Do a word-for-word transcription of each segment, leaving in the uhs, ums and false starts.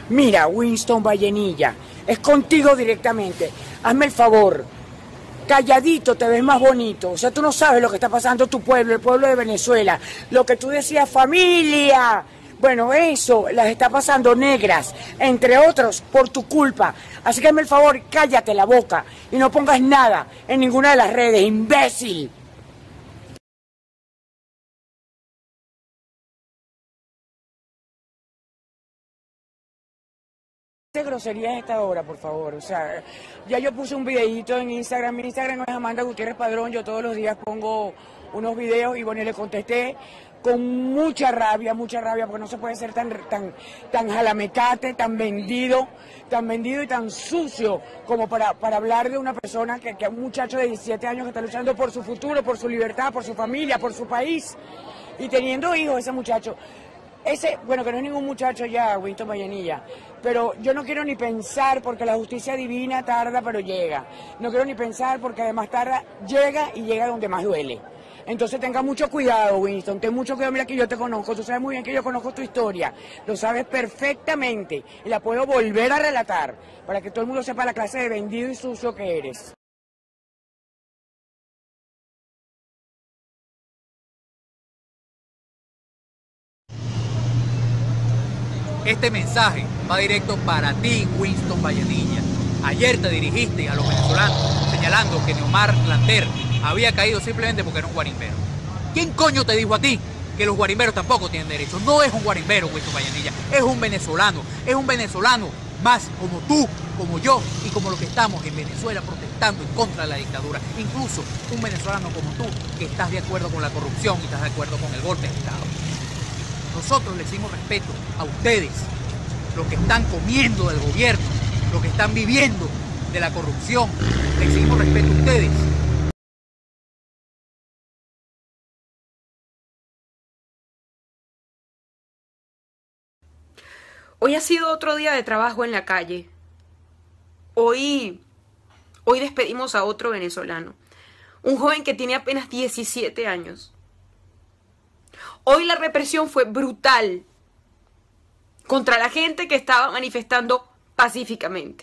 Mira, Winston Vallenilla, es contigo directamente. Hazme el favor, calladito te ves más bonito. O sea, tú no sabes lo que está pasando en tu pueblo, el pueblo de Venezuela. Lo que tú decías, familia. Bueno, eso las está pasando negras, entre otros, por tu culpa. Así que hazme el favor, cállate la boca y no pongas nada en ninguna de las redes, imbécil. ¿Qué grosería es esta hora, por favor? O sea, ya yo puse un videíto en Instagram. Mi Instagram es Amanda Gutiérrez Padrón. Yo todos los días pongo unos videos y bueno, le contesté con mucha rabia, mucha rabia, porque no se puede ser tan, tan, tan jalamecate, tan vendido, tan vendido y tan sucio como para, para hablar de una persona, que, que un muchacho de diecisiete años que está luchando por su futuro, por su libertad, por su familia, por su país, y teniendo hijos ese muchacho. Ese, bueno, que no es ningún muchacho ya, Winston Vallenilla, pero yo no quiero ni pensar, porque la justicia divina tarda, pero llega. No quiero ni pensar, porque además tarda, llega y llega donde más duele. Entonces tenga mucho cuidado, Winston, ten mucho cuidado. Mira que yo te conozco, tú sabes muy bien que yo conozco tu historia, lo sabes perfectamente y la puedo volver a relatar para que todo el mundo sepa la clase de vendido y sucio que eres. Este mensaje va directo para ti, Winston Vallenilla. Ayer te dirigiste a los venezolanos señalando que Neomar Lander había caído simplemente porque era un guarimbero. ¿Quién coño te dijo a ti que los guarimberos tampoco tienen derechos? No es un guarimbero, Winston Vallenilla, es un venezolano, es un venezolano más como tú, como yo y como los que estamos en Venezuela protestando en contra de la dictadura. Incluso un venezolano como tú que estás de acuerdo con la corrupción y estás de acuerdo con el golpe de Estado. Nosotros les dimos respeto a ustedes, los que están comiendo del gobierno, los que están viviendo de la corrupción. Les dimos respeto a ustedes. Hoy ha sido otro día de trabajo en la calle. Hoy, hoy despedimos a otro venezolano, un joven que tiene apenas diecisiete años. Hoy la represión fue brutal contra la gente que estaba manifestando pacíficamente.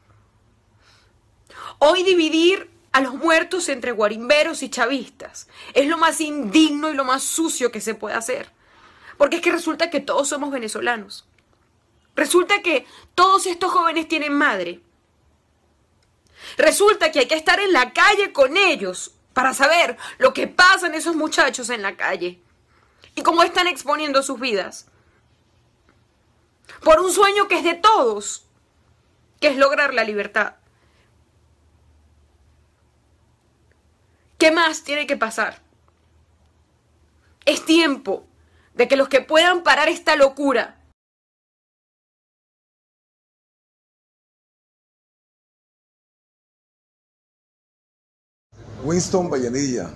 Hoy dividir a los muertos entre guarimberos y chavistas es lo más indigno y lo más sucio que se puede hacer. Porque es que resulta que todos somos venezolanos. Resulta que todos estos jóvenes tienen madre. Resulta que hay que estar en la calle con ellos para saber lo que pasa en esos muchachos en la calle. Y cómo están exponiendo sus vidas por un sueño que es de todos, que es lograr la libertad. ¿Qué más tiene que pasar? Es tiempo de que los que puedan parar esta locura Winston Vallenilla,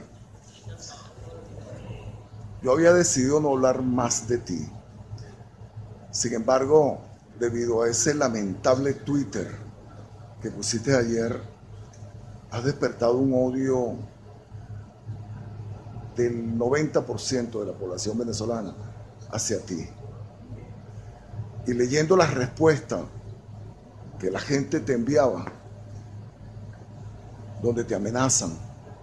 yo había decidido no hablar más de ti. Sin embargo, debido a ese lamentable Twitter que pusiste ayer, has despertado un odio del noventa por ciento de la población venezolana hacia ti. Y leyendo las respuestas que la gente te enviaba, donde te amenazan,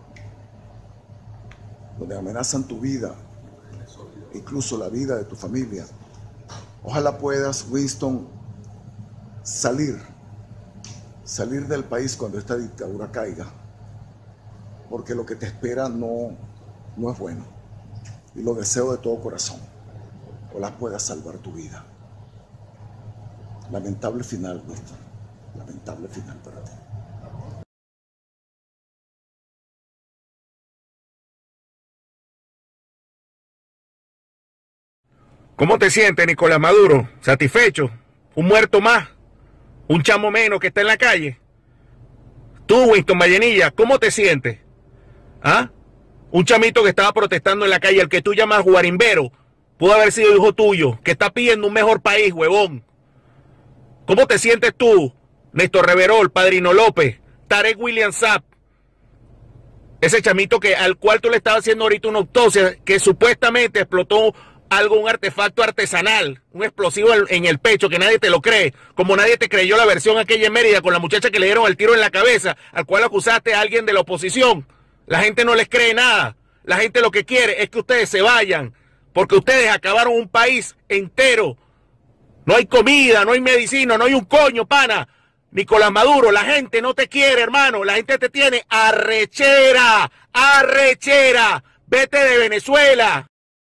donde amenazan tu vida, incluso la vida de tu familia. Ojalá puedas, Winston, salir, salir del país cuando esta dictadura caiga, porque lo que te espera no, no es bueno. Y lo deseo de todo corazón. Ojalá puedas salvar tu vida. Lamentable final, Winston. Lamentable final para ti. ¿Cómo te sientes, Nicolás Maduro? ¿Satisfecho? ¿Un muerto más? ¿Un chamo menos que está en la calle? Tú, Winston Vallenilla, ¿cómo te sientes? ¿Ah? Un chamito que estaba protestando en la calle, el que tú llamas guarimbero, pudo haber sido hijo tuyo, que está pidiendo un mejor país, huevón. ¿Cómo te sientes tú, Néstor Reverol, Padrino López, Tarek William Saab? Ese chamito que, al cual tú le estabas haciendo ahorita una autopsia, que supuestamente explotó algo, un artefacto artesanal, un explosivo en el pecho que nadie te lo cree, como nadie te creyó la versión aquella en Mérida con la muchacha que le dieron el tiro en la cabeza, al cual acusaste a alguien de la oposición. La gente no les cree nada. La gente lo que quiere es que ustedes se vayan, porque ustedes acabaron un país entero. No hay comida, no hay medicina, no hay un coño, pana. Nicolás Maduro, la gente no te quiere, hermano. La gente te tiene arrechera, arrechera. Vete de Venezuela.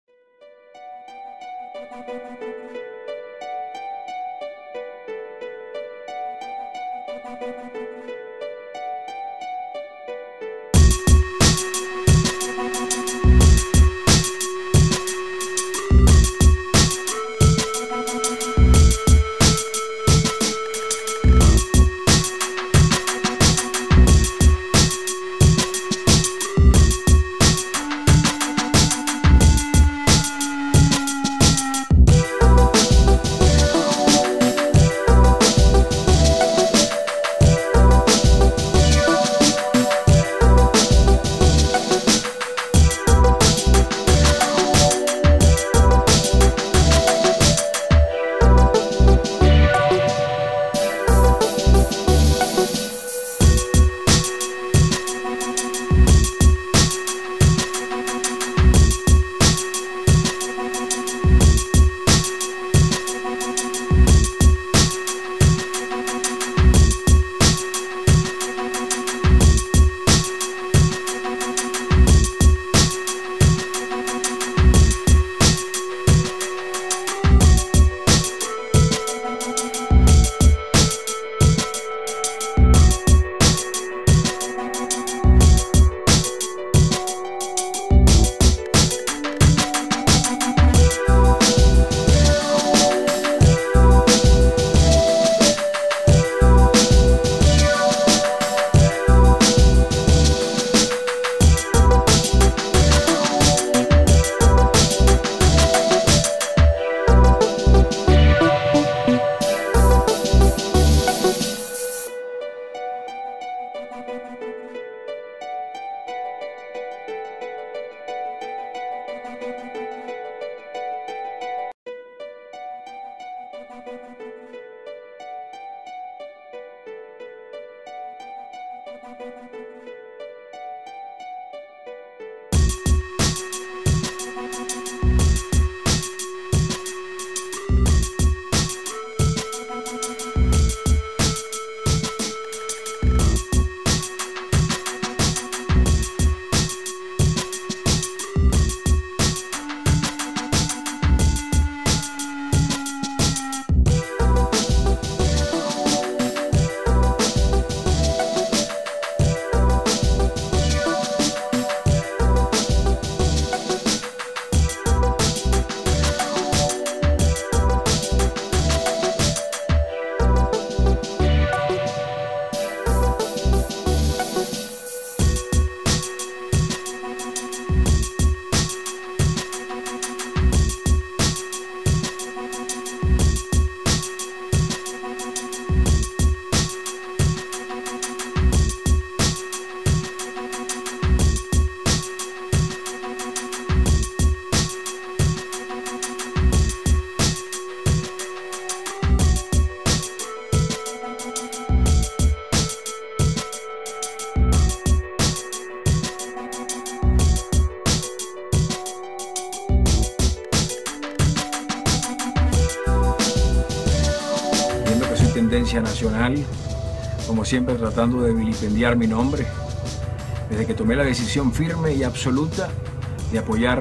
Tendencia nacional, como siempre tratando de vilipendiar mi nombre, desde que tomé la decisión firme y absoluta de apoyar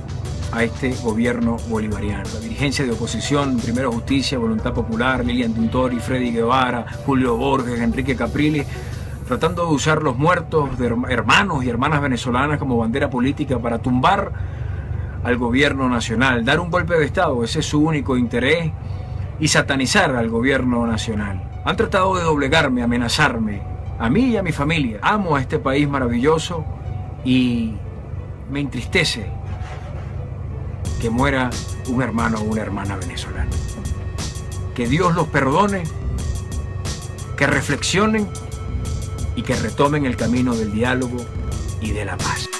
a este gobierno bolivariano. La dirigencia de oposición, Primero Justicia, Voluntad Popular, Lilian Tintori, Freddy Guevara, Julio Borges, Enrique Caprilli, tratando de usar los muertos de hermanos y hermanas venezolanas como bandera política para tumbar al gobierno nacional, dar un golpe de Estado, ese es su único interés, y satanizar al gobierno nacional. Han tratado de doblegarme, amenazarme, a mí y a mi familia. Amo a este país maravilloso y me entristece que muera un hermano o una hermana venezolana. Que Dios los perdone, que reflexionen y que retomen el camino del diálogo y de la paz.